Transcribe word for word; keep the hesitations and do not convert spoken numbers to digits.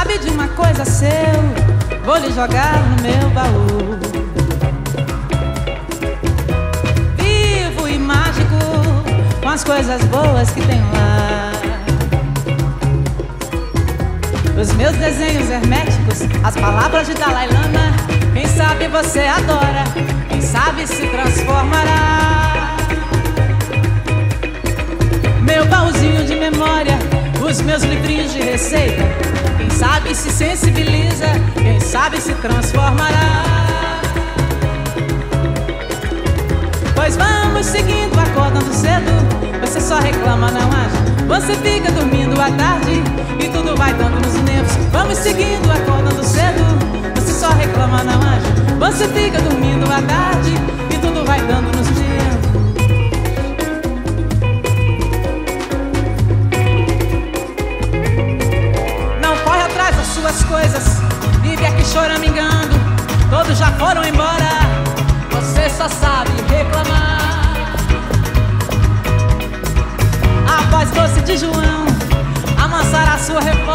sabe de uma coisa seu, vou lhe jogar no meu baú. Vivo e mágico com as coisas boas que tem lá. Os meus desenhos herméticos, as palavras de Dalai Lama. Quem sabe você adora, quem sabe se transformará. Meu baúzinho de memória, os meus livrinhos de receita. Quem sabe se sensibiliza, quem sabe se transformará. Pois vamos seguindo, acordando cedo. Você só reclama, não acha? Você fica dormindo à tarde e tudo vai dando nos nervos. Vamos seguindo, acordando cedo. Você só reclama, não acha? Você fica dormindo à tarde e tudo vai dando nos nervos. Não corre atrás das suas coisas, vive aqui choramingando. Todos já foram embora, você só sabe reclamar. A voz doce de João amansará sua revolta.